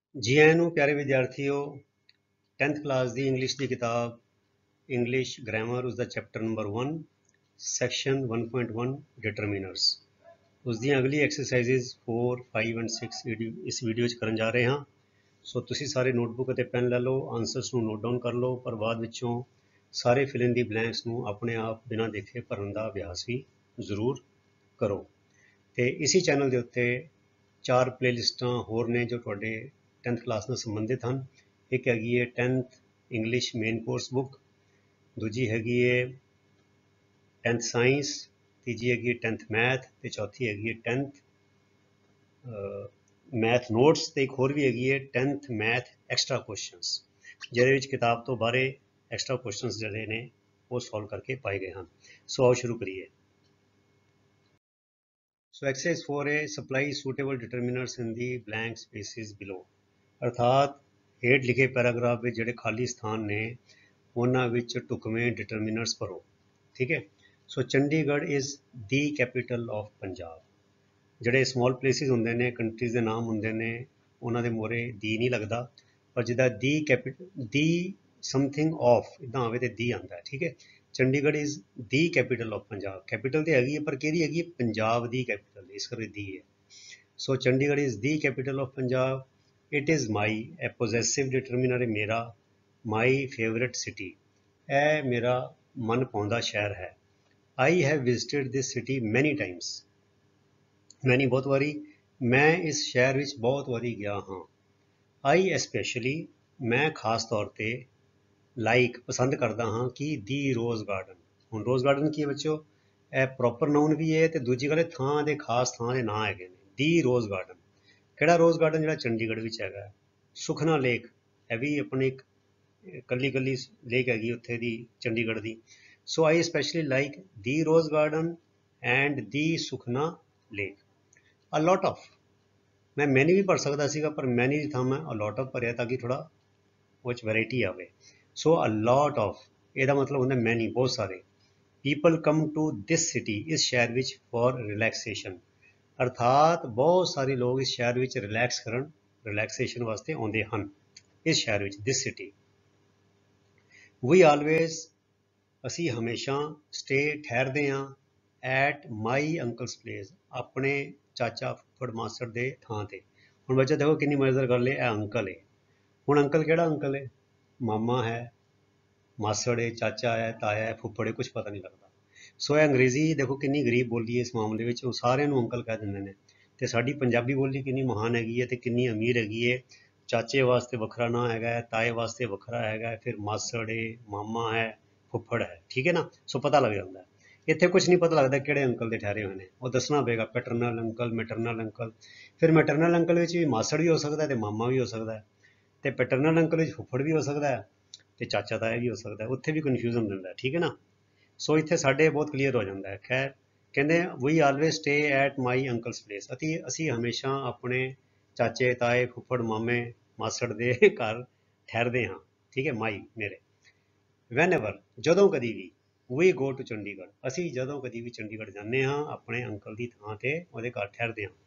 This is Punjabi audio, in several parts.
जी आया नूं प्यारे विद्यार्थियों 10th क्लास दी इंग्लिश दी किताब इंग्लिश ग्रामर उसका चैप्टर नंबर 1 सैक्शन 1.1 डिटरमिनर्स उसकी अगली एक्सरसाइजेज 4, 5 एंड 6 इस वीडियो च करन जा रहे हैं। सो तुसी सारे नोटबुक ਅਤੇ ਪੈਨ ਲੈ ਲਓ, ਆਨਸਰਸ ਨੂੰ ਨੋਟ ਡਾਊਨ ਕਰ ਲਓ, ਪਰ ਬਾਅਦ ਵਿੱਚੋਂ ਸਾਰੇ ਫਿਲ ਇਨ ਦੀ ਬਲੈਂਕਸ ਨੂੰ ਆਪਣੇ ਆਪ ਬਿਨਾਂ ਦੇਖੇ ਭਰਨ ਦਾ ਅਭਿਆਸ ਵੀ ਜ਼ਰੂਰ ਕਰੋ। ਤੇ ਇਸੇ ਚੈਨਲ ਦੇ ਉੱਤੇ 4 ਪਲੇਲਿਸਟਾਂ ਹੋਰ ਨੇ ਜੋ ਤੁਹਾਡੇ 10th ਕਲਾਸ ਨਾਲ ਸੰਬੰਧਿਤ ਹਨ। ਇੱਕ ਹੈਗੀ ਹੈ 10th English main course book, ਦੂਜੀ ਹੈਗੀ ਹੈ 10th ਸਾਇੰਸ, ਤੀਜੀ ਹੈਗੀ ਹੈ 10th ਮੈਥ ਤੇ ਚੌਥੀ ਹੈਗੀ ਹੈ 10th ਮੈਥ ਨੋਟਸ ਤੇ ਇੱਕ ਹੋਰ ਵੀ ਹੈਗੀ ਹੈ 10th ਮੈਥ ਐਕਸਟਰਾ ਕੁਐਸਚਨਸ, ਜਿਹਦੇ ਵਿੱਚ ਕਿਤਾਬ ਤੋਂ ਬਾਹਰੇ ਐਕਸਟਰਾ ਕੁਐਸਚਨਸ ਜਿਹੜੇ ਨੇ ਉਹ ਸੋਲਵ ਕਰਕੇ ਪਾਏ ਗਏ ਹਨ। ਸੋ ਆਓ ਸ਼ੁਰੂ ਕਰੀਏ। ਸੋ ਐਕਸਰਸਾइज 4 ਹੈ supply suitable determiners in the blank spaces below, ਅਰਥਾਤ ਹੇਠ ਲਿਖੇ ਪੈਰਾਗ੍ਰਾਫ ਵਿੱਚ ਜਿਹੜੇ ਖਾਲੀ ਸਥਾਨ ਨੇ ਉਹਨਾਂ ਵਿੱਚ ਢੁਕਵੇਂ ਡਿਟਰਮੀਨਰਸ ਭਰੋ। ਠੀਕ ਹੈ। So Chandigarh is the capital of Punjab. ਜਿਹੜੇ ਸਮੌਲ ਪਲੇਸਿਸ ਹੁੰਦੇ ਨੇ, ਕੰਟਰੀਜ਼ ਦੇ ਨਾਮ ਹੁੰਦੇ ਨੇ, ਉਹਨਾਂ ਦੇ ਮੋਹਰੇ ਦੀ ਨਹੀਂ ਲੱਗਦਾ, ਪਰ ਜਿੱਦਾਂ ਦੀ ਸਮਥਿੰਗ ਆਫ ਇੱਦਾਂ ਆਵੇ ਤੇ ਦੀ ਆਉਂਦਾ। ਠੀਕ ਹੈ। Chandigarh is the capital of Punjab, capital ਤੇ ਹੈਗੀ ਹੈ ਪਰ ਕਿਹੜੀ ਹੈਗੀ ਹੈ? ਪੰਜਾਬ ਦੀ ਕੈਪੀਟਲ, ਇਸ ਕਰਕੇ ਦੀ ਹੈ। So Chandigarh is the capital of Punjab. It is my, ਇਹ ਪੋਜ਼ੈਸਿਵ ਡਿਟਰਮੀਨਰ ਹੈ ਮੇਰਾ। ਮਾਈ ਫੇਵਰੇਟ ਸਿਟੀ, ਇਹ ਮੇਰਾ ਮਨ ਪਾਉਂਦਾ ਸ਼ਹਿਰ ਹੈ। I have visited this city many times, many ਬਹੁਤ ਵਾਰੀ, ਮੈਂ ਇਸ ਸ਼ਹਿਰ ਵਿੱਚ ਬਹੁਤ ਵਾਰੀ ਗਿਆ ਹਾਂ। ਆਈ ਐਸਪੈਸ਼ਲੀ, ਮੈਂ ਖਾਸ ਤੌਰ 'ਤੇ ਲਾਈਕ ਪਸੰਦ ਕਰਦਾ ਹਾਂ ਕਿ ਦੀ ਰੋਜ਼ ਗਾਰਡਨ। ਹੁਣ ਰੋਜ਼ ਗਾਰਡਨ ਕੀ ਹੈ ਬੱਚਿਓ? ਇਹ ਪ੍ਰੋਪਰ ਨਾਊਨ ਵੀ ਹੈ ਤੇ ਦੂਜੀ ਗੱਲ ਥਾਂ ਦੇ ਖਾਸ ਥਾਂ ਦੇ ਨਾਂ ਹੈਗੇ ਨੇ। ਦੀ ਰੋਜ਼ ਗਾਰਡਨ, ਕਿਹੜਾ ਰੋਜ਼ ਗਾਰਡਨ? ਜਿਹੜਾ ਚੰਡੀਗੜ੍ਹ ਵਿੱਚ ਹੈਗਾ। ਸੁਖਨਾ ਲੇਕ, ਇਹ ਵੀ ਆਪਣੀ ਇੱਕ ਕੱਲੀ ਕੱਲੀ ਲੇਕ ਹੈਗੀ ਉੱਥੇ ਦੀ ਚੰਡੀਗੜ੍ਹ ਦੀ। So I specially like the rose garden and the Sukhna lake. A lot of, ਮੈਂ ਮੈਨੀ ਵੀ ਪੜ੍ਹ ਸਕਦਾ ਸੀਗਾ ਪਰ ਮੈਨੀ ਦੀ ਥਾਂ ਮੈਂ ਅਲੋਟ ਆਫ ਭਰਿਆ ਤਾਂ ਕਿ ਥੋੜ੍ਹਾ ਉਹ 'ਚ ਵੈਰਾਈਟੀ ਆਵੇ। ਸੋ ਅ ਲੋਟ ਆਫ, ਇਹਦਾ ਮਤਲਬ ਹੁੰਦਾ ਮੈਨੀ, ਬਹੁਤ ਸਾਰੇ। People come to this city, ਇਸ ਸ਼ਹਿਰ ਵਿੱਚ ਫॉर ਰਿਲੈਕਸੇਸ਼ਨ, ਅਰਥਾਤ ਬਹੁਤ ਸਾਰੇ ਲੋਕ ਇਸ ਸ਼ਹਿਰ ਵਿੱਚ ਰਿਲੈਕਸ ਕਰਨ, ਰਿਲੈਕਸੇਸ਼ਨ ਵਾਸਤੇ ਆਉਂਦੇ ਹਨ ਇਸ ਸ਼ਹਿਰ ਵਿੱਚ, ਦਿਸ ਸਿਟੀ। ਵੀ ਆਲਵੇਜ਼, ਅਸੀਂ ਹਮੇਸ਼ਾ, ਸਟੇ ਠਹਿਰਦੇ ਹਾਂ, ਐਟ ਮਾਈ ਅੰਕਲਸ ਪਲੇਸ, ਆਪਣੇ ਚਾਚਾ ਫੁੱਫੜ ਮਾਸੜ ਦੇ ਥਾਂ ਤੇ। ਹੁਣ ਬੱਚਾ ਦੇਖੋ ਕਿੰਨੀ ਮਜ਼ੇਦਾਰ ਗੱਲ ਹੈ, ਇਹ ਅੰਕਲ ਹੈ। ਹੁਣ ਅੰਕਲ ਕਿਹੜਾ ਅੰਕਲ ਹੈ? ਮਾਮਾ ਹੈ, ਮਾਸੜ ਹੈ, ਚਾਚਾ ਹੈ, ਤਾਇਆ ਹੈ, ਫੁੱਫੜ ਹੈ, ਕੁਛ ਪਤਾ ਨਹੀਂ ਲੱਗਦਾ। ਸੋ ਇਹ ਅੰਗਰੇਜ਼ੀ ਦੇਖੋ ਕਿੰਨੀ ਗਰੀਬ ਬੋਲੀ ਹੈ ਇਸ ਮਾਮਲੇ ਵਿੱਚ, ਉਹ ਸਾਰਿਆਂ ਨੂੰ ਅੰਕਲ ਕਹਿ ਦਿੰਦੇ ਨੇ। ਤੇ ਸਾਡੀ ਪੰਜਾਬੀ ਬੋਲੀ ਕਿੰਨੀ ਮਹਾਨ ਹੈਗੀ ਹੈ ਤੇ ਕਿੰਨੀ ਅਮੀਰ ਹੈਗੀ ਹੈ। ਚਾਚੇ ਵਾਸਤੇ ਵੱਖਰਾ ਨਾਂ ਹੈਗਾ ਹੈ, ਤਾਏ ਵਾਸਤੇ ਵੱਖਰਾ ਹੈਗਾ, ਫਿਰ ਮਾਸੜ ਹੈ, ਮਾਮਾ ਹੈ, ਫੁੱਫੜ ਹੈ। ਠੀਕ ਹੈ ਨਾ? ਸੋ ਪਤਾ ਲੱਗ ਜਾਂਦਾ। ਇੱਥੇ ਕੁਛ ਨਹੀਂ ਪਤਾ ਲੱਗਦਾ ਕਿਹੜੇ ਅੰਕਲ ਦੇ ਠਹਿਰੇ ਹੋਏ ਨੇ, ਉਹ ਦੱਸਣਾ ਪਏਗਾ ਪੈਟਰਨਲ ਅੰਕਲ, ਮੈਟਰਨਲ ਅੰਕਲ। ਫਿਰ ਮੈਟਰਨਲ ਅੰਕਲ ਵਿੱਚ ਵੀ ਮਾਸੜ ਵੀ ਹੋ ਸਕਦਾ ਤੇ ਮਾਮਾ ਵੀ ਹੋ ਸਕਦਾ, ਤੇ ਪੈਟਰਨਲ ਅੰਕਲ ਵਿੱਚ ਫੁੱਫੜ ਵੀ ਹੋ ਸਕਦਾ ਹੈ ਤੇ ਚਾਚਾ ਤਾਇਆ ਵੀ ਹੋ ਸਕਦਾ, ਉੱਥੇ ਵੀ ਕਨਫਿਊਜ਼ਨ ਦਿੰਦਾ। ਠੀਕ ਹੈ ਨਾ? ਸੋ ਇੱਥੇ ਸਾਡੇ ਬਹੁਤ ਕਲੀਅਰ ਹੋ ਜਾਂਦਾ ਹੈ। ਖੈਰ, ਕਹਿੰਦੇ ਵੀ always stay at my uncle's place, ਅਸੀਂ ਹਮੇਸ਼ਾ ਆਪਣੇ ਚਾਚੇ ਤਾਏ ਫੁੱਫੜ ਮਾਮੇ ਮਾਸੜ ਦੇ ਘਰ ਠਹਿਰਦੇ ਹਾਂ। ਠੀਕ ਹੈ, ਮਾਈ ਮੇਰੇ। ਵੈਨ ਐਵਰ, ਜਦੋਂ ਕਦੀ ਵੀ, ਵੀ ਗੋ ਟੂ ਚੰਡੀਗੜ੍ਹ, ਅਸੀਂ ਜਦੋਂ ਕਦੀ ਵੀ ਚੰਡੀਗੜ੍ਹ ਜਾਂਦੇ ਹਾਂ ਆਪਣੇ ਅੰਕਲ ਦੀ ਥਾਂ ਤੇ ਉਹਦੇ ਘਰ ਠਹਿਰਦੇ ਹਾਂ।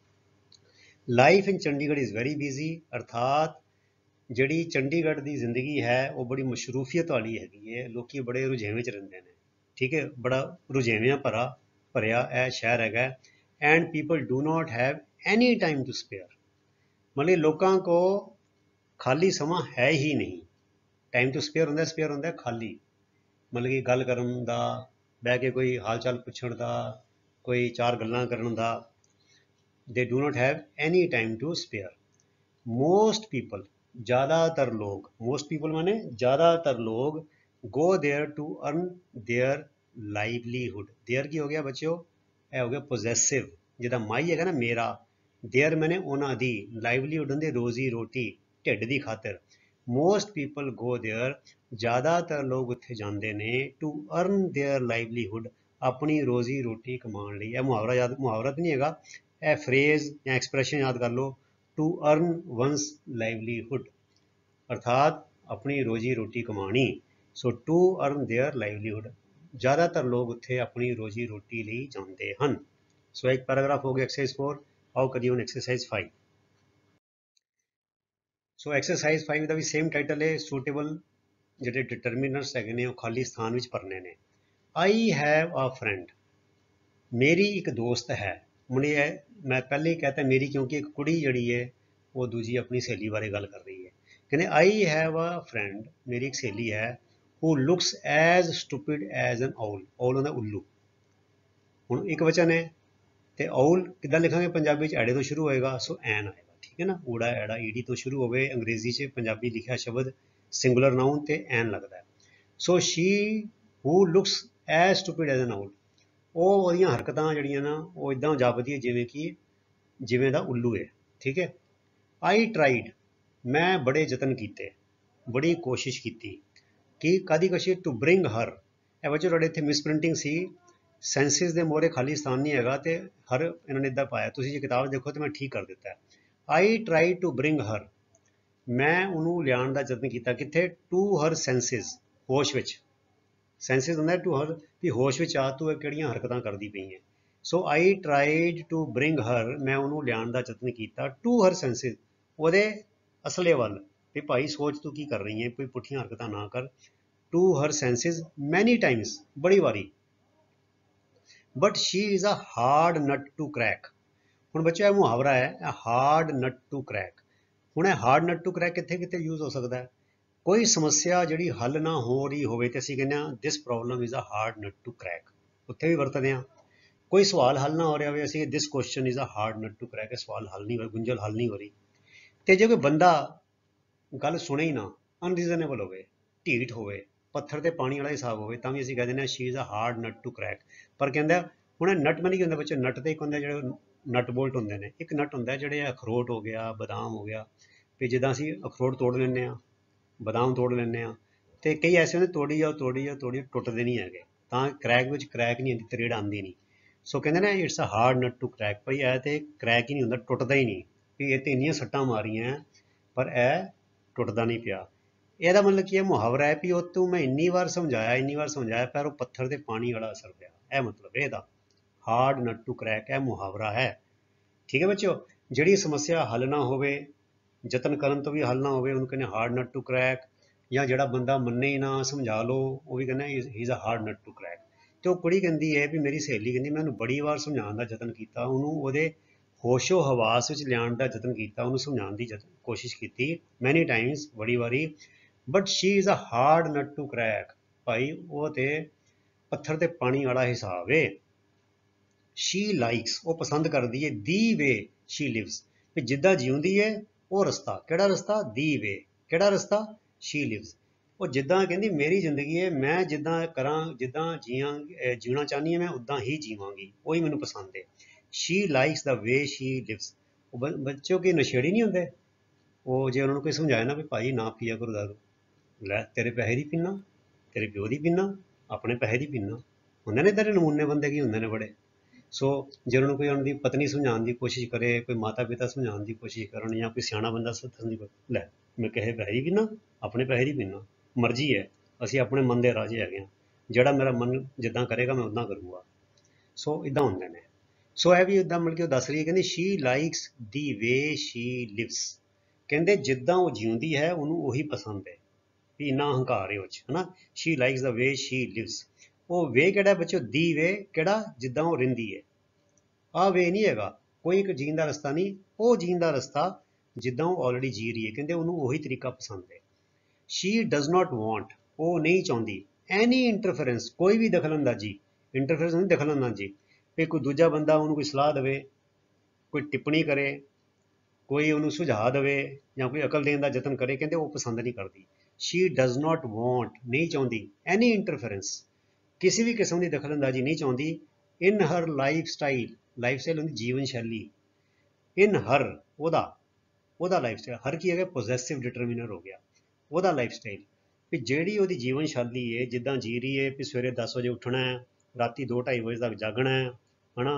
Life in Chandigarh is very busy, ਅਰਥਾਤ ਜਿਹੜੀ ਚੰਡੀਗੜ੍ਹ ਦੀ ਜ਼ਿੰਦਗੀ ਹੈ ਉਹ ਬੜੀ ਮਸ਼ਰੂਫੀਅਤ ਵਾਲੀ ਹੈਗੀ ਹੈ, ਲੋਕੀ ਬੜੇ ਰੁਝੇਵੇਂ 'ਚ ਰਹਿੰਦੇ ਨੇ। ਠੀਕ ਹੈ, ਬੜਾ ਰੁਝੇਵਿਆਂ ਭਰਿਆ ਇਹ ਸ਼ਹਿਰ ਹੈਗਾ। And people do not have any time to spare, ਮਤਲਬ ਲੋਕਾਂ ਕੋ ਖਾਲੀ ਸਮਾਂ ਹੈ ਹੀ ਨਹੀਂ। ਟਾਈਮ ਟੂ ਸਪੇਅਰ ਹੁੰਦਾ ਖਾਲੀ, ਮਤਲਬ ਕਿ ਗੱਲ ਕਰਨ ਦਾ, ਬਹਿ ਕੇ ਕੋਈ ਹਾਲ ਚਾਲ ਪੁੱਛਣ ਦਾ, ਕੋਈ ਚਾਰ ਗੱਲਾਂ ਕਰਨ ਦਾ। They do not have any time to spare. Most people, ज़्यादातर लोग, मोस्ट पीपल माने ज़्यादातर लोग, go there to earn their livelihood. Their की हो गया बच्चों? यह हो गया पोजेसिव, जिदा माई है ना मेरा, देयर मैंने उन्हों दी, लाइवलीहुड होंगे रोजी रोटी, ढिड की खातिर। मोस्ट पीपल गो देयर, ज़्यादातर लोग उत्थे जाते हैं, टू अर्न देयर लाइवलीहुड, अपनी रोजी रोटी कमाने लिए। यह मुहावरा तो नहीं है, यह फ्रेज या एक्सप्रैशन याद कर लो, टू अर्न वंस लाइवलीहुड, अर्थात अपनी रोजी रोटी कमानी। So to earn their livelihood, ज़्यादातर लोग उत्थे अपनी रोजी रोटी लिए जाते हैं। सो एक पैराग्राफ हो गया एक्सरसाइज 4। आओ करिए हुण एक्सरसाइज 5। ਸੋ ਐਕਸਰਸਾਈਜ਼ 5 ਦਾ ਵੀ ਸੇਮ ਟਾਈਟਲ ਹੈ, ਸੂਟੇਬਲ ਜਿਹੜੇ ਡਿਟਰਮੀਨਰਸ ਹੈਗੇ ਨੇ ਉਹ ਖਾਲੀ ਸਥਾਨ ਵਿੱਚ ਭਰਨੇ ਨੇ। ਆਈ ਹੈਵ ਅ ਫਰੈਂਡ, ਮੇਰੀ ਇੱਕ ਦੋਸਤ ਹੈ। ਹੁਣ ਇਹ ਮੈਂ ਪਹਿਲੇ ਹੀ ਕਹਤਾ ਮੇਰੀ, ਕਿਉਂਕਿ ਇੱਕ ਕੁੜੀ ਜਿਹੜੀ ਹੈ ਉਹ ਦੂਜੀ ਆਪਣੀ ਸਹੇਲੀ ਬਾਰੇ ਗੱਲ ਕਰ ਰਹੀ ਹੈ। ਕਹਿੰਦੇ ਆਈ ਹੈਵ ਅ ਫਰੈਂਡ, ਮੇਰੀ ਇੱਕ ਸਹੇਲੀ ਹੈ, who looks as stupid as an owl, owl ਹੁੰਦਾ ਉੱਲੂ। ਹੁਣ ਇੱਕ ਵਚਨ ਹੈ ਤੇ ਆਊਲ ਕਿੱਦਾਂ ਲਿਖਾਂਗੇ ਪੰਜਾਬੀ 'ਚ, ਐੜੇ ਤੋਂ ਸ਼ੁਰੂ ਹੋਏਗਾ, ਸੋ ਐਨ ਆਏਗਾ, ਠੀਕ ਹੈ ਨਾ। ਊੜਾ ਐੜਾ ਈਡੀ ਤੋਂ ਸ਼ੁਰੂ ਹੋਵੇ, ਅੰਗਰੇਜ਼ੀ 'ਚ ਪੰਜਾਬੀ ਲਿਖਿਆ ਸ਼ਬਦ ਸਿੰਗੂਲਰ ਨਾਊਨ ਤੇ ਐਨ ਲੱਗਦਾ ਹੈ। So she who looks as stupid as an owl, ਉਹ ਉਹਦੀਆਂ ਹਰਕਤਾਂ ਜਿਹੜੀਆਂ ਨਾ ਉਹ ਇਦਾਂ ਜਾਪਦੀ ਹੈ ਜਿਵੇਂ ਦਾ ਉੱਲੂ ਹੈ, ਠੀਕ ਹੈ। ਆਈ ਟਰਾਈਡ, ਮੈਂ ਬੜੇ ਯਤਨ ਕੀਤੇ, ਬੜੀ ਕੋਸ਼ਿਸ਼ ਕੀਤੀ, ਕਿ ਕਾਦੀ ਕੋਸ਼ਿਸ਼, ਟੂ ਬ੍ਰਿੰਗ ਹਰ। ਇਹ ਬੱਚੇ ਤੁਹਾਡੇ ਇੱਥੇ ਮਿਸਪ੍ਰਿੰਟਿੰਗ ਸੀ, ਸੈਂਸਿਸ ਦੇ ਮੋਹਰੇ ਖਾਲੀ ਸਥਾਨ ਨਹੀਂ ਹੈਗਾ ਤੇ ਹਰ ਇਹਨਾਂ ਨੇ ਇੱਦਾਂ ਪਾਇਆ, ਤੁਸੀਂ ਜੇ ਕਿਤਾਬ ਦੇਖੋ ਤਾਂ ਮੈਂ ਠੀਕ ਕਰ ਦਿੱਤਾ ਹੈ। I try to bring her, ਮੈਂ ਉਹਨੂੰ ਲਿਆਉਣ ਦਾ ਯਤਨ ਕੀਤਾ, ਕਿੱਥੇ, ਟੂ ਹਰ ਸੈਂਸਿਸ, ਹੋਸ਼ ਵਿੱਚ। ਸੈਂਸਿਸ ਹੁੰਦਾ ਟੂ ਹਰ, ਵੀ ਹੋਸ਼ ਵਿੱਚ ਆ ਤੂੰ ਇਹ ਕਿਹੜੀਆਂ ਹਰਕਤਾਂ ਕਰਦੀ ਪਈ ਹੈ। So I tried to bring her, ਮੈਂ ਉਹਨੂੰ ਲਿਆਉਣ ਦਾ ਯਤਨ ਕੀਤਾ, ਟੂ ਹਰ ਸੈਂਸਿਸ, ਉਹਦੇ ਅਸਲੇ ਵੱਲ, ਵੀ ਭਾਈ ਸੋਚ ਤੂੰ ਕੀ ਕਰ ਰਹੀ ਹੈ, ਕੋਈ ਪੁੱਠੀਆਂ ਹਰਕਤਾਂ ਨਾ ਕਰ। ਟੂ ਹਰ ਸੈਂਸਿਸ ਮੈਨੀ ਟਾਈਮਸ, ਬੜੀ ਵਾਰੀ। But she is a hard nut to crack. ਹੁਣ ਬੱਚਾ ਇਹ ਮੁਹਾਵਰਾ ਹੈ, ਹਾਰਡ ਨਟ ਟੂ ਕਰੈਕ। ਹੁਣ ਇਹ ਹਾਰਡ ਨਟ ਟੂ ਕਰੈਕ ਕਿੱਥੇ ਕਿੱਥੇ ਯੂਜ਼ ਹੋ ਸਕਦਾ ਹੈ। ਕੋਈ ਸਮੱਸਿਆ ਜਿਹੜੀ ਹੱਲ ਨਾ ਹੋ ਰਹੀ ਹੋਵੇ ਤੇ ਅਸੀਂ ਕਹਿੰਦੇ ਹਾਂ this problem is a hard nut to crack, ਉੱਥੇ ਵੀ ਵਰਤਦੇ ਹਾਂ। ਕੋਈ ਸਵਾਲ ਹੱਲ ਨਾ ਹੋ ਰਿਹਾ ਹੋਵੇ, ਅਸੀਂ this question is a hard nut to crack, ਸਵਾਲ ਹੱਲ ਨਹੀਂ ਹੋ ਰਿਹਾ, ਗੁੰਝਲ ਹੱਲ ਨਹੀਂ ਹੋ ਰਹੀ। ਤੇ ਜੇ ਕੋਈ ਬੰਦਾ ਗੱਲ ਸੁਣੇ ਹੀ ਨਾ, ਅਨਰੀਜ਼ਨੇਬਲ ਹੋਵੇ, ਢੀਠ ਹੋਵੇ, ਪੱਥਰ ਤੇ ਪਾਣੀ ਵਾਲਾ ਹਿਸਾਬ ਹੋਵੇ, ਤਾਂ ਵੀ ਅਸੀਂ ਕਹਿ ਦਿੰਦੇ ਹਾਂ she is a hard nut to crack. ਪਰ ਕਹਿੰਦਾ ਹੁਣ ਇਹ ਨਟ ਮਨੀ ਕੀ ਹੁੰਦਾ ਬੱਚੇ, ਨਟ ਤੇ ਇੱਕ ਹੁੰਦਾ ਜਿਹੜੇ ਨਟ ਬੋਲਟ ਹੁੰਦੇ ਨੇ, ਇੱਕ ਨਟ ਹੁੰਦਾ ਜਿਹੜੇ ਅਖਰੋਟ ਹੋ ਗਿਆ, ਬਦਾਮ ਹੋ ਗਿਆ, ਵੀ ਜਿੱਦਾਂ ਅਸੀਂ ਅਖਰੋਟ ਤੋੜ ਲੈਂਦੇ ਹਾਂ, ਬਦਾਮ ਤੋੜ ਲੈਂਦੇ ਹਾਂ, ਤੇ ਕਈ ਐਸੇ ਹੁੰਦੇ ਤੋੜੀ ਜਾਓ ਤੋੜੀ ਜਾਓ ਤੋੜੀ, ਟੁੱਟਦੇ ਨਹੀਂ ਹੈਗੇ, ਤਾਂ ਕਰੈਕ ਵਿੱਚ ਕਰੈਕ ਨਹੀਂ ਆਉਂਦੀ, ਤਰੇੜ ਆਉਂਦੀ ਨਹੀਂ। ਸੋ ਕਹਿੰਦੇ ਨਾ it's a hard nut to crack, ਭਈ ਇਹ ਤੇ ਕਰੈਕ ਹੀ ਨਹੀਂ ਹੁੰਦਾ, ਟੁੱਟਦਾ ਹੀ ਨਹੀਂ, ਵੀ ਇਹ ਤੇ ਇੰਨੀਆਂ ਸੱਟਾਂ ਮਾਰੀਆਂ ਪਰ ਇਹ ਟੁੱਟਦਾ ਨਹੀਂ ਪਿਆ। ਇਹਦਾ ਮਤਲਬ ਕੀ ਹੈ, ਮੁਹਾਵਰਾ ਹੈ ਵੀ ਉਹ ਤੂੰ ਮੈਂ ਇੰਨੀ ਵਾਰ ਸਮਝਾਇਆ ਪਰ ਉਹ ਪੱਥਰ ਤੇ ਪਾਣੀ ਵਾਲਾ ਅਸਰ ਪਿਆ, ਇਹ ਮਤਲਬ ਇਹਦਾ ਹਾਰਡ ਨਟ ਟੂ ਕਰੈਕ, ਇਹ ਮੁਹਾਵਰਾ ਹੈ, ਠੀਕ ਹੈ ਬੱਚਿਓ। ਜਿਹੜੀ ਸਮੱਸਿਆ ਹੱਲ ਨਾ ਹੋਵੇ, ਯਤਨ ਕਰਨ ਤੋਂ ਵੀ ਹੱਲ ਨਾ ਹੋਵੇ, ਉਹਨੂੰ ਕਹਿੰਦੇ ਹਾਰਡ ਨਟ ਟੂ ਕਰੈਕ। ਜਾਂ ਜਿਹੜਾ ਬੰਦਾ ਮੰਨੇ ਹੀ ਨਾ, ਸਮਝਾ ਲਓ, ਉਹ ਵੀ ਕਹਿੰਦਾ he is a hard nut to crack. ਤੇ ਉਹ ਕੁੜੀ ਕਹਿੰਦੀ ਹੈ ਵੀ ਮੇਰੀ ਸਹੇਲੀ ਕਹਿੰਦੀ ਮੈਂ ਉਹਨੂੰ ਬੜੀ ਵਾਰ ਸਮਝਾਉਣ ਦਾ ਯਤਨ ਕੀਤਾ, ਉਹਨੂੰ ਉਹਦੇ ਹੋਸ਼ੋ ਹਵਾਸ ਵਿੱਚ ਲਿਆਉਣ ਦਾ ਯਤਨ ਕੀਤਾ, ਉਹਨੂੰ ਸਮਝਾਉਣ ਦੀ ਕੋਸ਼ਿਸ਼ ਕੀਤੀ ਮੈਨੀ ਟਾਈਮਸ, ਬੜੀ ਵਾਰੀ, but she is a hard nut to crack, ਭਾਈ ਉਹ ਤੇ ਪੱਥਰ ਤੇ ਪਾਣੀ ਵਾਲਾ ਹਿਸਾਬ ਏ। ਸ਼ੀ ਲਾਈਕਸ, ਉਹ ਪਸੰਦ ਕਰਦੀ ਹੈ, ਦੀ ਵੇ ਸ਼ੀ ਲਿਵਸ, ਵੀ ਜਿੱਦਾਂ ਜਿਉਂਦੀ ਹੈ ਉਹ ਰਸਤਾ, ਕਿਹੜਾ ਰਸਤਾ, ਦੀ ਵੇ, ਕਿਹੜਾ ਰਸਤਾ, ਸ਼ੀ ਲਿਵਸ। ਉਹ ਜਿੱਦਾਂ ਕਹਿੰਦੀ ਮੇਰੀ ਜ਼ਿੰਦਗੀ ਹੈ, ਮੈਂ ਜਿੱਦਾਂ ਕਰਾਂ, ਜਿੱਦਾਂ ਜੀਣਾ ਚਾਹੁੰਦੀ ਹਾਂ ਮੈਂ ਉੱਦਾਂ ਹੀ ਜੀਵਾਂਗੀ, ਉਹੀ ਮੈਨੂੰ ਪਸੰਦ ਹੈ। She likes the way she lives. ਉਹ ਬੱਚਿਓ ਕਿ ਨਸ਼ੇੜੀ ਨਹੀਂ ਹੁੰਦੇ, ਉਹ ਜੇ ਉਹਨਾਂ ਨੂੰ ਕੋਈ ਸਮਝਾਇਆ ਨਾ ਵੀ ਭਾਈ ਨਾ ਪੀਆ ਕਰੋ ਦਾਰੂ, ਲੈ ਤੇਰੇ ਪੈਸੇ ਦੀ ਪੀਨਾ, ਤੇਰੇ ਪਿਓ ਦੀ ਪੀਨਾ, ਆਪਣੇ ਪੈਸੇ ਦੀ ਪੀਨਾ, ਹੁੰਦੇ ਨੇ ਇੱਦਾਂ ਦੇ ਨਮੂਨੇ ਬੰਦੇ ਕੀ ਹੁੰਦੇ ਨੇ ਬੜੇ। ਸੋ ਜੇ ਉਹਨਾਂ ਨੂੰ ਕੋਈ ਉਹਨਾਂ ਦੀ ਪਤਨੀ ਸਮਝਾਉਣ ਦੀ ਕੋਸ਼ਿਸ਼ ਕਰੇ, ਕੋਈ ਮਾਤਾ ਪਿਤਾ ਸਮਝਾਉਣ ਦੀ ਕੋਸ਼ਿਸ਼ ਕਰਨ, ਜਾਂ ਕੋਈ ਸਿਆਣਾ ਬੰਦਾ ਸਮਝਾਉਣ ਦੀ, ਲੈ ਮੈਂ ਕਿਸੇ ਪੈਸੇ ਦੀ ਪੀਨਾ, ਆਪਣੇ ਪੈਸੇ ਦੀ ਪੀਨਾ, ਮਰਜ਼ੀ ਹੈ, ਅਸੀਂ ਆਪਣੇ ਮਨ ਦੇ ਰਾਜੇ ਹੈਗੇ ਹਾਂ, ਜਿਹੜਾ ਮੇਰਾ ਮਨ ਜਿੱਦਾਂ ਕਰੇਗਾ ਮੈਂ ਉੱਦਾਂ ਕਰੂੰਗਾ। ਸੋ ਇੱਦਾਂ ਹੁੰਦੇ ਨੇ। ਸੋ ਇਹ ਵੀ ਇੱਦਾਂ ਮਿਲ ਕੇ ਉਹ ਦੱਸ ਰਹੀ ਹੈ, ਕਹਿੰਦੀ she likes the way she lives, ਕਹਿੰਦੇ ਜਿੱਦਾਂ ਉਹ ਜਿਉਂਦੀ ਹੈ ਉਹਨੂੰ ਉਹੀ ਪਸੰਦ ਹੈ, ਵੀ ਇੰਨਾ ਹੰਕਾਰ ਹੈ ਉਹ 'ਚ, ਹੈ ਨਾ। She likes the way she lives, ਉਹ ਵੇ ਕਿਹੜਾ ਬੱਚੋ, ਦੀ ਵੇ ਕਿਹੜਾ, ਜਿੱਦਾਂ ਉਹ ਰਹਿੰਦੀ ਹੈ। ਆਹ ਵੇ ਨਹੀਂ ਹੈਗਾ, ਕੋਈ ਇੱਕ ਜੀਣ ਦਾ ਰਸਤਾ ਨਹੀਂ, ਉਹ ਜੀਣ ਦਾ ਰਸਤਾ ਜਿੱਦਾਂ ਉਹ ਆਲਰੇਡੀ ਜੀ ਰਹੀ ਹੈ, ਕਹਿੰਦੇ ਉਹਨੂੰ ਉਹੀ ਤਰੀਕਾ ਪਸੰਦ ਹੈ। ਸ਼ੀ ਡਜ਼ ਨਾਟ ਵਾਂਟ, ਉਹ ਨਹੀਂ ਚਾਹੁੰਦੀ, ਐਨੀ ਇੰਟਰਫੇਰੈਂਸ, ਕੋਈ ਵੀ ਦਖਲਅੰਦਾਜ਼ੀ, ਇੰਟਰਫੇਰੈਂਸ ਨਹੀਂ ਦਖਲਅੰਦਾਜ਼ੀ, ਵੀ ਕੋਈ ਦੂਜਾ ਬੰਦਾ ਉਹਨੂੰ ਕੋਈ ਸਲਾਹ ਦੇਵੇ, ਕੋਈ ਟਿੱਪਣੀ ਕਰੇ, ਕੋਈ ਉਹਨੂੰ ਸੁਝਾਅ ਦੇਵੇ, ਜਾਂ ਕੋਈ ਅਕਲ ਦੇਣ ਦਾ ਯਤਨ ਕਰੇ, ਕਹਿੰਦੇ ਉਹ ਪਸੰਦ ਨਹੀਂ ਕਰਦੀ। ਸ਼ੀ ਡਜ਼ ਨਾਟ ਵਾਂਟ, ਨਹੀਂ ਚਾਹੁੰਦੀ, ਐਨੀ ਇੰਟਰਫੇਰੈਂਸ, ਕਿਸੇ ਵੀ ਕਿਸਮ ਦੀ ਦਖਲਅੰਦਾਜ਼ੀ ਨਹੀਂ ਚਾਹੁੰਦੀ, in her lifestyle, lifestyle ਹੁੰਦੀ ਜੀਵਨ ਸ਼ੈਲੀ, ਇਨ ਹਰ, ਉਹਦਾ ਲਾਈਫ ਸਟਾਈਲ, ਹਰ ਕੀ ਹੈਗਾ ਪੋਜ਼ੈਸਿਵ ਡਿਟਰਮੀਨਰ ਹੋ ਗਿਆ, ਉਹਦਾ ਲਾਈਫ ਸਟਾਈਲ, ਵੀ ਜਿਹੜੀ ਉਹਦੀ ਜੀਵਨ ਸ਼ੈਲੀ ਹੈ, ਜਿੱਦਾਂ ਜੀ ਰਹੀ ਹੈ, ਵੀ ਸਵੇਰੇ 10 ਵਜੇ ਉੱਠਣਾ ਹੈ, ਰਾਤੀ 2-2:30 ਵਜੇ ਤੱਕ ਜਾਗਣਾ ਹੈ ਨਾ,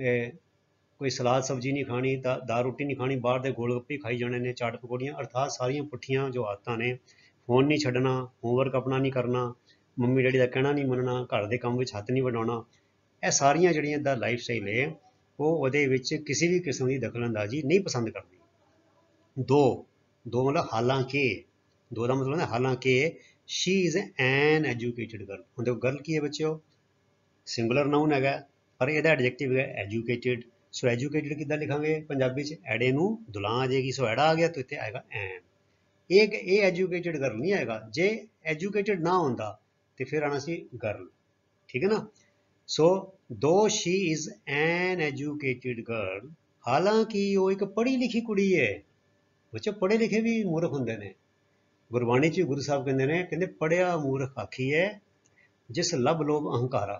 ਕੋਈ ਸਲਾਦ ਸਬਜ਼ੀ ਨਹੀਂ ਖਾਣੀ, ਦਾਲ ਰੋਟੀ ਨਹੀਂ ਖਾਣੀ, ਬਾਹਰ ਦੇ ਗੋਲ ਗੱਪੇ ਖਾਈ ਜਾਣੇ ਨੇ, ਚਾਟ ਪਕੌੜੀਆਂ, ਅਰਥਾਤ ਸਾਰੀਆਂ ਪੁੱਠੀਆਂ ਜੋ ਆਦਤਾਂ ਨੇ। ਫੋਨ ਨਹੀਂ ਛੱਡਣਾ, ਹੋਮਵਰਕ ਆਪਣਾ ਨਹੀਂ ਕਰਨਾ, ਮੰਮੀ ਡੈਡੀ ਦਾ ਕਹਿਣਾ ਨਹੀਂ ਮੰਨਣਾ, ਘਰ ਦੇ ਕੰਮ ਵਿੱਚ ਹੱਥ ਨਹੀਂ ਵਡਾਉਣਾ, ਇਹ ਸਾਰੀਆਂ ਜਿਹੜੀਆਂ ਦਾ ਲਾਈਫ ਸਟਾਈਲ ਹੈ ਉਹ ਉਹਦੇ ਵਿੱਚ ਕਿਸੇ ਵੀ ਕਿਸਮ ਦੀ ਦਖਲਅੰਦਾਜ਼ੀ ਨਹੀਂ ਪਸੰਦ ਕਰਦੀ। ਦੋ, दो मतलब हालांकि, दो का मतलब है हालांकि she is an educated girl. हम देखो गर्ल की है बच्चों, सिंगुलर नाउन है पर यदा एडजेक्टिव है एजुकेटेड। सो एजुकेटेड किदा लिखांगे पंजाबी च, एडे नू दुलां आ जाएगी, सो एड़ा आ गया तो इतने आएगा एन। एक ए एजुकेटेड गर्ल नहीं आएगा, जे एजुकेटेड ना होंदा तो फिर आना सी गर्ल, ठीक है ना। So though she is an educated girl, हालांकि वो एक पढ़ी लिखी कुड़ी है। बच्चों पढ़े लिखे भी मूर्ख होंगे ने, गुरबाणी च गुरु साहब कहते हैं, कहते पढ़िया मूर्ख आखी है जिस लब लोभ अहंकारा।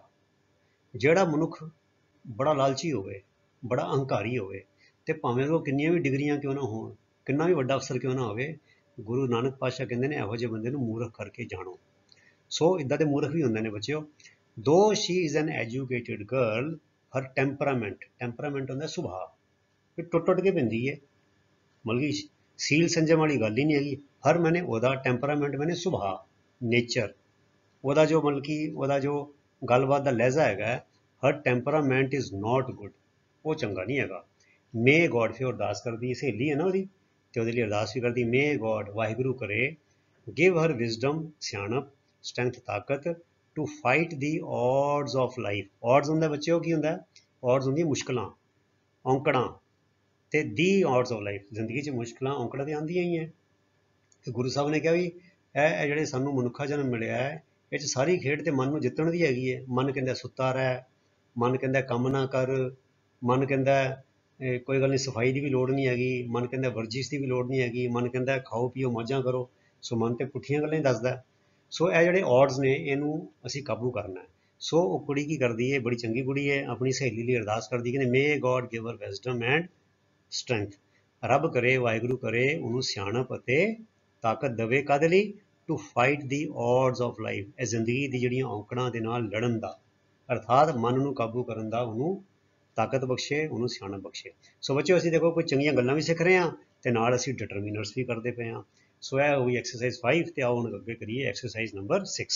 ਜਿਹੜਾ ਮਨੁੱਖ ਬੜਾ ਲਾਲਚੀ ਹੋਵੇ, ਬੜਾ ਅਹੰਕਾਰੀ ਹੋਵੇ, ਤੇ ਭਾਵੇਂ ਉਹ ਕਿੰਨੀਆਂ ਵੀ ਡਿਗਰੀਆਂ ਕਿਉਂ ਨਾ ਹੋਣ, ਕਿੰਨਾ ਵੀ ਵੱਡਾ ਅਫਸਰ ਕਿਉਂ ਨਾ ਹੋਵੇ, ਗੁਰੂ ਨਾਨਕ ਪਾਤਸ਼ਾਹ ਕਹਿੰਦੇ ਨੇ ਇਹੋ ਜਿਹੇ ਬੰਦੇ ਨੂੰ ਮੂਰਖ ਕਰਕੇ ਜਾਣੋ। ਸੋ ਇਦਾਂ ਦੇ ਮੂਰਖ ਵੀ ਹੁੰਦੇ ਨੇ ਬੱਚਿਓ। Though she is an educated girl, her temperament, temperament ਹੁੰਦਾ ਸੁਭਾਅ, ਇਹ ਟੁੱਟ ਟੁੱਟ ਕੇ ਪੈਂਦੀ ਹੈ, ਮਤਲਬ ਕਿ ਸੀਲ ਸੰਜਮ ਵਾਲੀ ਗੱਲ ਹੀ ਨਹੀਂ ਹੈਗੀ। ਹਰ ਮੈਨੇ ਉਹਦਾ ਟੈਂਪਰਾਮੈਂਟ ਮੈਨੇ ਸੁਭਾਅ, ਨੇਚਰ, ਉਹਦਾ ਜੋ ਮਤਲਬ ਕਿ ਉਹਦਾ ਜੋ ਗੱਲਬਾਤ ਦਾ ਲਹਿਜ਼ਾ ਹੈਗਾ, her temperament is not good, ਉਹ ਚੰਗਾ ਨਹੀਂ ਹੈਗਾ। ਮੇ ਗੋਡ, ਫਿਰ ਅਰਦਾਸ ਕਰਦੀ, ਸਹੇਲੀ ਹੈ ਨਾ ਉਹਦੀ, ਤੇ ਉਹਦੇ ਲਈ ਅਰਦਾਸ ਵੀ ਕਰਦੀ, ਮੇ ਗੋਡ ਵਾਹਿਗੁਰੂ ਕਰੇ ਗਿਵ ਹਰ ਵਿਜ਼ਡਮ, ਸਿਆਣਪ, ਸਟਰੈਂਥ, ਤਾਕਤ, to fight the odds of life. Odds ਹੁੰਦਾ ਬੱਚਿਓ ਕੀ ਹੁੰਦਾ, ਔਡਸ ਹੁੰਦੀਆਂ ਮੁਸ਼ਕਲਾਂ, ਔਂਕੜਾਂ, ਤੇ ਦੀ ਔਡਸ ਆਫ ਲਾਈਫ, ਜ਼ਿੰਦਗੀ 'ਚ ਮੁਸ਼ਕਲਾਂ ਔਂਕੜਾਂ ਤੇ ਆਉਂਦੀਆਂ ਹੀ ਹੈ। ਤੇ ਗੁਰੂ ਸਾਹਿਬ ਨੇ ਕਿਹਾ ਵੀ ਇਹ ਜਿਹੜੇ ਸਾਨੂੰ ਮਨੁੱਖਾ ਜਨਮ ਮਿਲਿਆ ਹੈ, ਇਹ 'ਚ ਸਾਰੀ ਖੇਡ ਤੇ ਮਨ ਨੂੰ ਜਿੱਤਣ ਦੀ ਹੈਗੀ ਹੈ। ਮਨ ਕਹਿੰਦਾ ਸੁੱਤਾ ਰਹਿ, ਮਨ ਕਹਿੰਦਾ ਕੰਮ ਨਾ ਕਰ, ਮਨ ਕਹਿੰਦਾ ਕੋਈ ਗੱਲ ਨਹੀਂ ਸਫਾਈ ਦੀ ਵੀ ਲੋੜ ਨਹੀਂ ਹੈਗੀ, ਮਨ ਕਹਿੰਦਾ ਵਰਜਿਸ਼ ਦੀ ਵੀ ਲੋੜ ਨਹੀਂ ਹੈਗੀ, ਮਨ ਕਹਿੰਦਾ ਖਾਓ ਪੀਓ ਮੌਜਾਂ ਕਰੋ। ਸੋ ਮਨ ਤੇ ਪੁੱਠੀਆਂ ਗੱਲਾਂ ਹੀ ਦੱਸਦਾ। ਸੋ ਇਹ ਜਿਹੜੇ ਔਡਸ ਨੇ ਇਹਨੂੰ ਅਸੀਂ ਕਾਬੂ ਕਰਨਾ ਹੈ। ਸੋ ਉਹ ਕੁੜੀ ਕੀ ਕਰਦੀ ਹੈ, ਬੜੀ ਚੰਗੀ ਕੁੜੀ ਹੈ, ਆਪਣੀ ਸਹੇਲੀ ਲਈ ਅਰਦਾਸ ਕਰਦੀ, ਕਹਿੰਦੇ may God give her wisdom and strength, ਰੱਬ ਕਰੇ ਵਾਹਿਗੁਰੂ ਕਰੇ ਉਹਨੂੰ ਸਿਆਣਪ ਅਤੇ ਤਾਕਤ ਦੇਵੇ, ਕਾਹਦੇ ਲਈ, to fight the odds of life, ਇਹ ਜ਼ਿੰਦਗੀ ਦੀ ਜਿਹੜੀਆਂ ਔਂਕੜਾਂ ਦੇ ਨਾਲ ਲੜਨ ਦਾ, ਅਰਥਾਤ ਮਨ ਨੂੰ ਕਾਬੂ ਕਰਨ ਦਾ ਉਹਨੂੰ ਤਾਕਤ ਬਖਸ਼ੇ, ਉਹਨੂੰ ਸਿਆਣਪ ਬਖਸ਼ੇ। ਸੋ ਬੱਚਿਓ ਅਸੀਂ ਦੇਖੋ ਕੋਈ ਚੰਗੀਆਂ ਗੱਲਾਂ ਵੀ ਸਿੱਖ ਰਹੇ ਹਾਂ ਤੇ ਨਾਲ ਅਸੀਂ ਡਿਟਰਮੀਨਰਸ ਵੀ ਕਰਦੇ ਪਏ ਹਾਂ। ਸੋ ਇਹ ਹੋਈ ਐਕਸਰਸਾਈਜ਼ 5 ਤੇ ਆਓ ਹੁਣ ਅੱਗੇ ਕਰੀਏ ਐਕਸਰਸਾਈਜ਼ ਨੰਬਰ 6।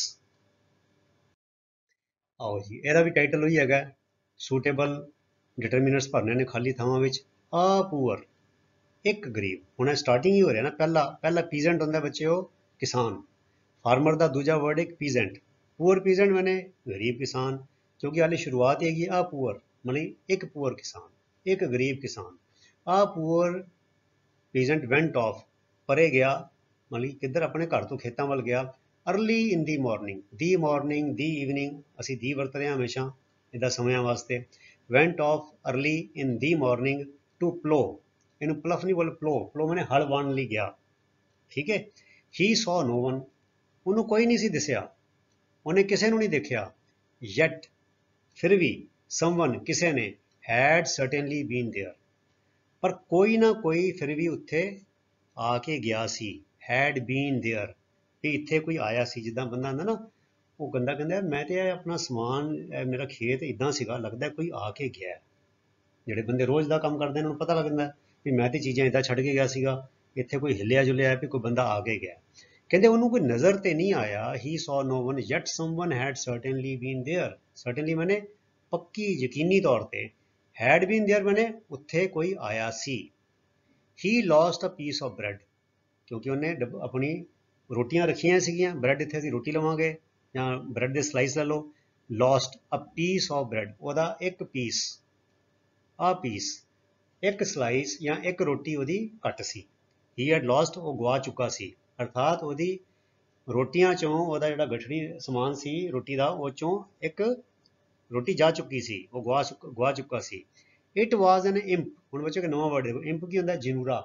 ਆਓ ਜੀ, ਇਹਦਾ ਵੀ ਟਾਈਟਲ ਉਹੀ ਹੈਗਾ, ਸੂਟੇਬਲ ਡਿਟਰਮੀਨਰਸ ਭਰਨੇ ਨੇ ਖਾਲੀ ਥਾਵਾਂ ਵਿੱਚ। ਆ ਪੂਅਰ, ਇੱਕ ਗਰੀਬ। ਹੁਣ ਸਟਾਰਟਿੰਗ ਹੀ ਹੋ ਰਿਹਾ ਨਾ, ਪਹਿਲਾ ਪੀਜ਼ੈਂਟ ਹੁੰਦਾ ਬੱਚਿਓ ਕਿਸਾਨ, ਫਾਰਮਰ ਦਾ ਦੂਜਾ ਵਰਡ ਇੱਕ ਪੀਜ਼ੈਂਟ, ਪੂਅਰ ਪੀਜ਼ੈਂਟ ਮੈਨੇ ਗਰੀਬ ਕਿਸਾਨ, ਕਿਉਂਕਿ ਹਾਲੇ ਸ਼ੁਰੂਆਤ ਹੈਗੀ ਆ ਪੂਅਰ, ਮਤਲਬ ਇੱਕ ਪੂਅਰ ਕਿਸਾਨ, ਇੱਕ ਗਰੀਬ ਕਿਸਾਨ। ਆ ਪੂਅਰ ਪੀਜ਼ੈਂਟ ਵੈਂਟ ਆਫ, ਪਰੇ ਗਿਆ, ਮਤਲਬ ਕਿੱਧਰ, ਆਪਣੇ ਘਰ ਤੋਂ ਖੇਤਾਂ ਵੱਲ ਗਿਆ। Early in the morning, the morning, the evening, ਅਸੀਂ ਦੀ ਵਰਤਦੇ ਹਾਂ ਹਮੇਸ਼ਾ ਇਹਦਾ ਸਮਿਆਂ ਵਾਸਤੇ। Went off early in the morning to plough, ਇਹਨੂੰ ਪਲਫ ਨਹੀਂ ਬੋਲ, ਪਲੋ, ਪਲੋ ਮੈਨੇ ਹਲ ਵਾਹਣ ਲਈ ਗਿਆ, ਠੀਕ ਹੈ। ਹੀ ਸੌ ਨੋ ਵਨ, ਉਹਨੂੰ ਕੋਈ ਨਹੀਂ ਸੀ ਦਿਸਿਆ, ਉਹਨੇ ਕਿਸੇ ਨੂੰ ਨਹੀਂ ਦੇਖਿਆ। ਯੈਟ, ਫਿਰ ਵੀ, ਸਮਵਨ, ਕਿਸੇ ਨੇ, ਹੈਡ ਸਰਟਨਲੀ ਬੀਨ ਦੇਅਰ, ਪਰ ਕੋਈ ਨਾ ਕੋਈ ਫਿਰ ਵੀ ਉੱਥੇ ਆ ਕੇ ਗਿਆ ਸੀ। ਹੈਡ ਬੀਨ ਦੇਅਰ, ਵੀ ਇੱਥੇ ਕੋਈ ਆਇਆ ਸੀ। ਜਿੱਦਾਂ ਬੰਦਾ ਹੁੰਦਾ ਨਾ, ਉਹ ਬੰਦਾ ਕਹਿੰਦਾ ਮੈਂ ਤੇ ਆਪਣਾ ਸਮਾਨ, ਮੇਰਾ ਖੇਤ ਇੱਦਾਂ ਸੀਗਾ, ਲੱਗਦਾ ਕੋਈ ਆ ਕੇ ਗਿਆ। ਜਿਹੜੇ ਬੰਦੇ ਰੋਜ਼ ਦਾ ਕੰਮ ਕਰਦੇ ਨੇ ਉਹਨੂੰ ਪਤਾ ਲੱਗਦਾ ਵੀ ਮੈਂ ਤੇ ਚੀਜ਼ਾਂ ਇੱਦਾਂ ਛੱਡ ਕੇ ਗਿਆ ਸੀਗਾ, ਇੱਥੇ ਕੋਈ ਹਿੱਲਿਆ ਜੁਲਿਆ ਵੀ ਕੋਈ ਬੰਦਾ ਆ ਕੇ ਗਿਆ। ਕਹਿੰਦੇ ਉਹਨੂੰ ਕੋਈ ਨਜ਼ਰ ਤੇ ਨਹੀਂ ਆਇਆ। He saw no one yet someone had certainly been there, certainly ਮੈਨੇ ਪੱਕੀ ਯਕੀਨੀ ਤੌਰ ਤੇ, ਹੈਡ ਬੀਨ ਦੇਅਰ ਮੈਨੇ ਉੱਥੇ ਕੋਈ ਆਇਆ ਸੀ। He lost a piece of bread, ਕਿਉਂਕਿ ਉਹਨੇ ਆਪਣੀ ਰੋਟੀਆਂ ਰੱਖੀਆਂ ਸੀਗੀਆਂ, ਬ੍ਰੈਡ ਇੱਥੇ ਅਸੀਂ ਰੋਟੀ ਲਵਾਂਗੇ ਜਾਂ ਬ੍ਰੈਡ ਦੇ ਸਲਾਈਸ ਲੈ ਲਓ। Lost a piece of bread, ਉਹਦਾ ਇੱਕ ਪੀਸ, ਆ ਪੀਸ, ਇੱਕ ਸਲਾਈਸ ਜਾਂ ਇੱਕ ਰੋਟੀ ਉਹਦੀ ਘੱਟ ਸੀ। ਹੀ ਹੈਡ ਲੋਸਟ, ਉਹ ਗਵਾ ਚੁੱਕਾ ਸੀ, ਅਰਥਾਤ ਉਹਦੀ ਰੋਟੀਆਂ ਚੋਂ ਉਹਦਾ ਜਿਹੜਾ ਗਠੜੀ ਸਮਾਨ ਸੀ ਰੋਟੀ ਦਾ, ਉਹ ਚੋਂ ਇੱਕ ਰੋਟੀ ਜਾ ਚੁੱਕੀ ਸੀ, ਉਹ ਗਵਾ ਚੁੱਕਾ ਸੀ। ਇਟ ਵਾਜ਼ ਐਨ ਇੰਪ, ਹੁਣ ਬੱਚੋ ਕਿ ਨਵਾਂ ਵਰਡ ਦੇਖੋ, ਇੰਪ ਕੀ ਹੁੰਦਾ, ਜਨੂਰਾ,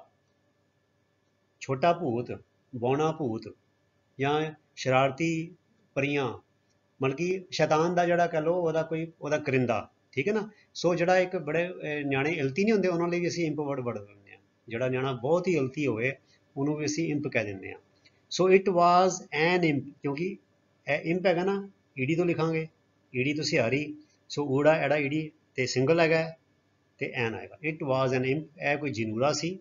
ਛੋਟਾ ਭੂਤ, ਬੌਣਾ ਭੂਤ, ਜਾਂ ਸ਼ਰਾਰਤੀ ਪਰੀਆਂ, ਮਤਲਬ ਕਿ ਸ਼ੈਤਾਨ ਦਾ ਜਿਹੜਾ ਕਹਿ ਲਓ ਉਹਦਾ ਕੋਈ ਉਹਦਾ ਕਰਿੰਦਾ, ਠੀਕ ਹੈ ਨਾ। ਸੋ ਜਿਹੜਾ ਇੱਕ ਬੜੇ ਨਿਆਣੇ ਇਲਤੀ ਨਹੀਂ ਹੁੰਦੇ, ਉਹਨਾਂ ਲਈ ਵੀ ਅਸੀਂ ਇੰਪ ਵਰਡ ਵਰਤ ਦਿੰਦੇ ਹਾਂ। ਜਿਹੜਾ ਨਿਆਣਾ ਬਹੁਤ ਹੀ ਇਲਤੀ ਹੋਵੇ ਉਹਨੂੰ ਵੀ ਅਸੀਂ ਇੰਪ ਕਹਿ ਦਿੰਦੇ ਹਾਂ। ਸੋ ਇਟ ਵਾਜ਼ ਐਨ ਇੰਪ, ਕਿਉਂਕਿ ਇਹ ਇੰਪ ਹੈਗਾ ਨਾ, ਈਡੀ ਤੋਂ ਲਿਖਾਂਗੇ, ਈਡੀ ਤੋਂ ਸਿਹਾਰੀ, ਸੋ ਊੜਾ ਐੜਾ ਈਡੀ ਤੇ ਸਿੰਗਲ ਹੈਗਾ ਤੇ ਐਨ ਆਏਗਾ। ਇਟ ਵਾਜ਼ ਐਨ ਇੰਪ, ਇਹ ਕੋਈ ਜਨੂਰਾ ਸੀ।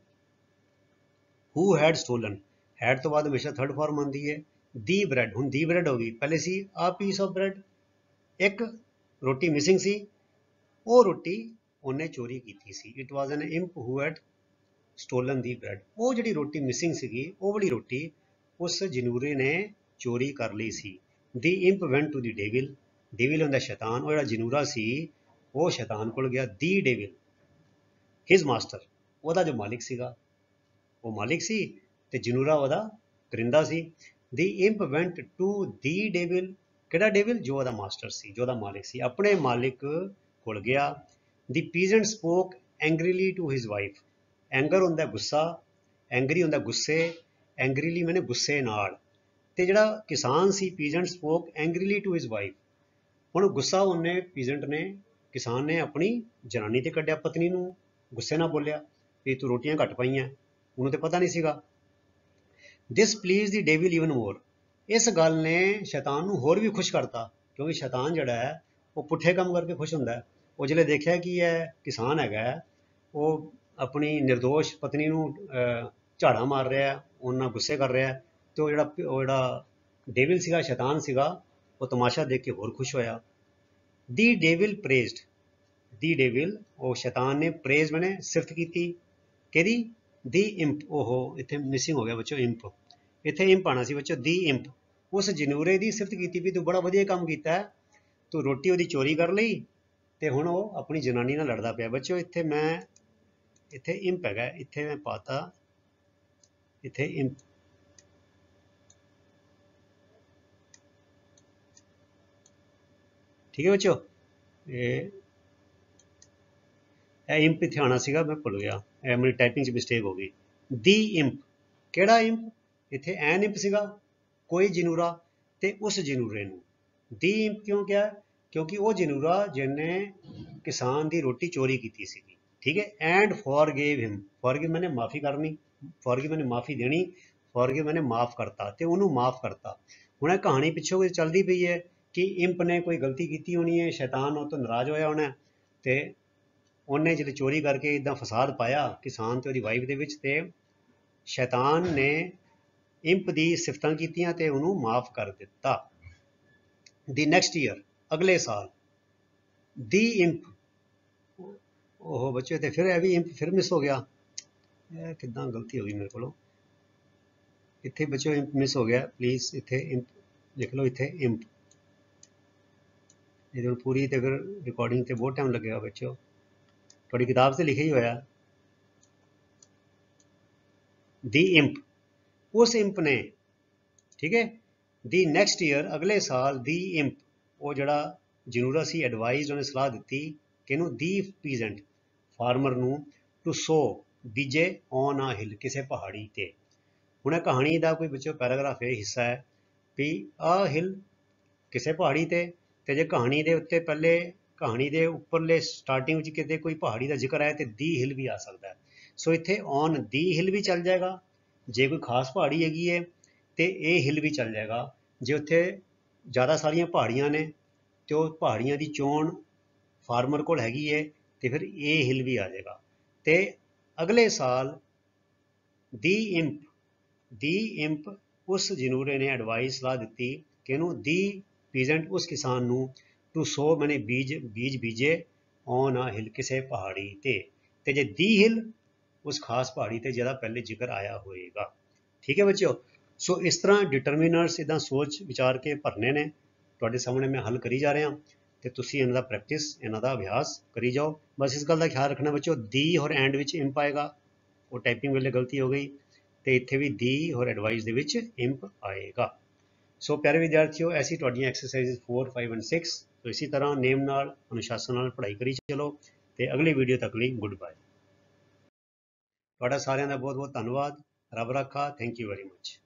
ਹੂ ਹੈਡ ਸਟੋਲਨ, ਹੈਡ ਤੋਂ ਬਾਅਦ ਹਮੇਸ਼ਾ ਥਰਡ ਫਾਰਮ ਆਉਂਦੀ ਹੈ। ਦੀ ਬ੍ਰੈਡ, ਹੁਣ ਦੀ ਬ੍ਰੈਡ ਹੋ ਗਈ, ਪਹਿਲੇ ਸੀ ਆ ਪੀਸ ਆਫ ਬ੍ਰੈਡ, ਇੱਕ ਰੋਟੀ ਮਿਸਿੰਗ ਸੀ, ਉਹ ਰੋਟੀ ਉਹਨੇ ਚੋਰੀ ਕੀਤੀ ਸੀ। It was an imp who had stolen the bread। ਉਹ ਜਿਹੜੀ ਰੋਟੀ ਮਿਸਿੰਗ ਸੀਗੀ ਉਹ ਵਾਲੀ ਰੋਟੀ ਉਸ ਜਨੂਰੇ ਨੇ ਚੋਰੀ ਕਰ ਲਈ ਸੀ। the imp went to the devil। devil ਹੁੰਦਾ ਸ਼ੈਤਾਨ, ਉਹ ਜਿਹੜਾ ਜਨੂਰਾ ਸੀ ਉਹ ਸ਼ੈਤਾਨ ਕੋਲ ਗਿਆ। the devil his master, ਉਹਦਾ ਜੋ ਮਾਲਿਕ ਸੀਗਾ, ਉਹ ਮਾਲਿਕ ਸੀ ਤੇ ਜਨੂਰਾ ਉਹਦਾ ਕਰਿੰਦਾ ਸੀ। the imp went to the devil, ਕਿਹੜਾ ਡੇਵਿਲ? ਜੋ ਉਹਦਾ ਮਾਸਟਰ ਸੀ, ਜੋ ਉਹਦਾ ਮਾਲਿਕ ਸੀ, ਆਪਣੇ ਮਾਲਿਕ ਕੋਲ ਗਿਆ। the peasant spoke angrily to his wife। Anger ਹੁੰਦਾ ਗੁੱਸਾ, ਐਂਗਰੀ ਹੁੰਦਾ ਗੁੱਸੇ, ਐਂਗਰੀਲੀ ਮੈਨੇ ਗੁੱਸੇ ਨਾਲ। ਤੇ ਜਿਹੜਾ ਕਿਸਾਨ ਸੀ peasant spoke angrily to his wife. ਹੁਣ ਗੁੱਸਾ ਉਹਨੇ ਪੀਜੈਂਟ ਨੇ, ਕਿਸਾਨ ਨੇ ਆਪਣੀ ਜਨਾਨੀ ਤੇ ਕੱਢਿਆ, ਪਤਨੀ ਨੂੰ ਗੁੱਸੇ ਨਾਲ ਬੋਲਿਆ ਵੀ ਤੂੰ ਰੋਟੀਆਂ ਘੱਟ ਪਾਈਆਂ, ਉਹਨੂੰ ਤੇ ਪਤਾ ਨਹੀਂ ਸੀਗਾ। ਦਿਸ ਪਲੀਜ਼ ਦੀ ਡੇਵਿਲ ਈਵਨ ਮੋਰ, ਇਸ ਗੱਲ ਨੇ ਸ਼ੈਤਾਨ ਨੂੰ ਹੋਰ ਵੀ ਖੁਸ਼ ਕਰਤਾ, ਕਿਉਂਕਿ ਸ਼ੈਤਾਨ ਜਿਹੜਾ ਹੈ ਉਹ ਪੁੱਠੇ ਕੰਮ ਕਰਕੇ ਖੁਸ਼ ਹੁੰਦਾ। ਉਹ ਜਿਹੜੇ ਦੇਖਿਆ ਕਿ ਇਹ ਕਿਸਾਨ ਹੈਗਾ ਉਹ ਆਪਣੀ ਨਿਰਦੋਸ਼ ਪਤਨੀ ਨੂੰ ਝਾੜਾ ਮਾਰ ਰਿਹਾ, ਉਹਨਾਂ ਗੁੱਸੇ ਕਰ ਰਿਹਾ, ਤੇ ਉਹ ਜਿਹੜਾ ਡੇਵਿਲ ਸੀਗਾ, ਸ਼ੈਤਾਨ ਸੀਗਾ, ਉਹ ਤਮਾਸ਼ਾ ਦੇਖ ਕੇ ਹੋਰ ਖੁਸ਼ ਹੋਇਆ। ਦੀ ਡੇਵਿਲ ਪ੍ਰੇਜ਼ਡ, ਦੀ ਡੇਵਿਲ ਉਹ ਸ਼ੈਤਾਨ ਨੇ ਪ੍ਰੇਜ਼ ਮੈਨੇ ਸਿਫਤ ਕੀਤੀ, ਕਿਹਦੀ? ਦੀ ਇੰਪ। ਉਹ ਇੱਥੇ ਮਿਸਿੰਗ ਹੋ ਗਿਆ ਬੱਚੋ ਇੰਪ, ਇੱਥੇ ਇੰਪ ਆਣਾ ਸੀ ਬੱਚੋ। ਦੀ ਇੰਪ ਉਸ ਜਨੂਰੇ ਦੀ ਸਿਫਤ ਕੀਤੀ ਵੀ ਤੂੰ ਬੜਾ ਵਧੀਆ ਕੰਮ ਕੀਤਾ, ਤੂੰ ਰੋਟੀ ਉਹਦੀ ਚੋਰੀ ਕਰ ਲਈ ਤੇ ਹੁਣ ਉਹ ਆਪਣੀ ਜਨਾਨੀ ਨਾਲ ਲੜਦਾ ਪਿਆ। ਬੱਚੋ ਇੱਥੇ ਮੈਂ ਇੱਥੇ ਇੰਪ ਹੈਗਾ, ਇੱਥੇ ਮੈਂ ਪਾਤਾ ਇੱਥੇ ਇੰਪ, ਠੀਕ ਹੈ ਬੱਚੋ। ਇਹ ਇੰਪ ਇੱਥੇ ਆਉਣਾ ਸੀਗਾ, ਮੈਂ ਭੁੱਲ ਗਿਆ, ਇਹ ਮੇਰੀ ਟਾਈਪਿੰਗ 'ਚ ਮਿਸਟੇਕ ਹੋ ਗਈ। ਦੀ ਇੰਪ, ਕਿਹੜਾ ਇੰਪ? ਇੱਥੇ ਐਨ ਇੰਪ ਸੀਗਾ, ਕੋਈ ਜਨੂਰਾ ਤੇ ਉਸ ਜਨੂਰੇ ਨੂੰ ਦੀ ਇੰਪ ਕਿਉਂ ਕਿਹਾ? ਕਿਉਂਕਿ ਉਹ ਜਨੂਰਾ ਜਿਹਨੇ ਕਿਸਾਨ ਦੀ ਰੋਟੀ ਚੋਰੀ ਕੀਤੀ ਸੀਗੀ, ਠੀਕ ਹੈ। ਐਂਡ ਫॉरगिव ਹਿਮ, ਫॉरगिव ਮੈਨੇ ਮਾਫੀ ਕਰਨੀ, ਫॉरगिव ਮੈਨੇ ਮਾਫੀ ਦੇਣੀ, फॉरगिव मैंने माफ़ करता तो उन्होंने माफ़ करता। हुण इह कहानी पिछों चलती पई है कि इंप ने कोई गलती की होनी है, शैतान उस तो नाराज़ होया होना तो उन्हें जो चोरी करके इदा फसाद पाया किसान तो वाइफ दे विच, ते शैतान ने इंप की सिफतां कीतियां ते उन्होंने माफ़ कर दिता। दी नैक्सट ईयर, अगले साल, दी इंप, ओहो बच्चों तो फिर भी इंप फिर मिस हो गया, किदां गलती हो गई मेरे को, इत्थे बच्चों इंप मिस हो गया, प्लीज़ इत्थे इंप लिख लो, इत्थे इंप, ये पूरी तो फिर रिकॉर्डिंग से बहुत टाइम लगेगा बच्चों, थोड़ी किताब से लिखा ही होया। दी इंप, उस इंप ने, ठीक है। दी नैक्सट ईयर, अगले साल, दी इंप वो जड़ा जनूरा सी एडवाइज उन्हें सलाह दी कि दी पीजेंट फार्मर नू टू सो बीजे ऑन आ हिल, किसी पहाड़ी ते। हुण कहानी का कोई बच्चों पैराग्राफ ये हिस्सा है भी आ हिल किसी पहाड़ी ते जे कहानी के उत्ते पहले कहानी के उपरले स्टार्टिंग में कितने कोई पहाड़ी का जिक्र आए तो दी हिल भी आ सकता है। सो इत्थे ऑन दी हिल भी चल जाएगा, जे कोई खास पहाड़ी हैगी है तो ये हिल भी चल जाएगा। जे उत्थे ज़्यादा सारिया पहाड़ियाँ ने तो पहाड़ियाँ की चोन फार्मर को हैगी है तो फिर ये हिल भी आ जाएगा। तो अगले साल दी इंप, दी इंप उस जनूरे ने एडवाइस सलाह दी कि दी पीजेंट उस किसान नू टू सो मैंने बीज बीज बीजे ऑन आ हिल, किसी पहाड़ी ते जे दी हिल उस खास पहाड़ी ते जिहदा पहले जिक्र आया होएगा। ठीक है बच्चों। सो इस तरह डिटरमिनर्स इदा सोच विचार के भरने ने, तुहाडे सामने मैं हल करी जा रहा तो तुसीं इन्हां दा प्रैक्टिस इन्हां दा अभ्यास करी जाओ। बस इस गल का ख्याल रखना बच्चों, दी और एंड विच इंप आएगा, वो टाइपिंग वेले गलती हो गई, तो इत्थे भी दी और एडवाइस दे विच इंप आएगा। सो प्यारे विद्यार्थियों, ऐसी तुहाडियां एक्सरसाइज 4, 5 और 6 तो इसी तरह नेम नाल अनुशासन नाल पढ़ाई करी चलो। तो अगली वीडियो तक लई गुड बाय। तुहाडा सारिआं दा बहुत बहुत धन्नवाद। रब रखा। Thank you very much.